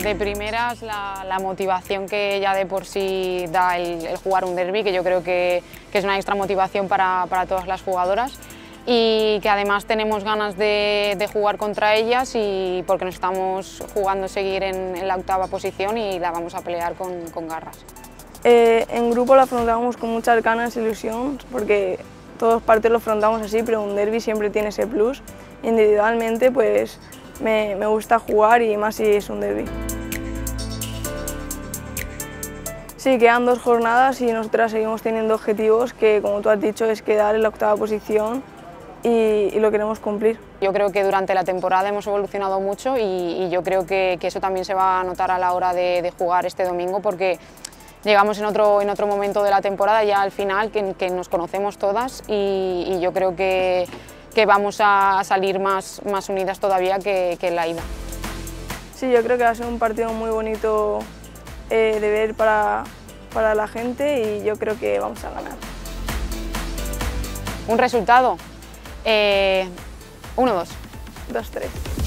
De primeras, la motivación que ya de por sí da el jugar un derbi, que yo creo que es una extra motivación para todas las jugadoras, y que además tenemos ganas de jugar contra ellas, y porque nos estamos jugando seguir en la octava posición y la vamos a pelear con garras. En grupo lo afrontamos con muchas ganas e ilusión, porque todos partidos lo afrontamos así, pero un derbi siempre tiene ese plus. Individualmente pues me gusta jugar, y más si es un derbi. Sí, quedan 2 jornadas y nosotras seguimos teniendo objetivos que, como tú has dicho, es quedar en la octava posición, y lo queremos cumplir. Yo creo que durante la temporada hemos evolucionado mucho, y yo creo que eso también se va a notar a la hora de jugar este domingo, porque llegamos en otro momento de la temporada, ya al final, que nos conocemos todas, y yo creo que vamos a salir más unidas todavía que en la ida. Sí, yo creo que va a ser un partido muy bonito de ver para la gente, y yo creo que vamos a ganar. ¿Un resultado? 1-2. 2-3.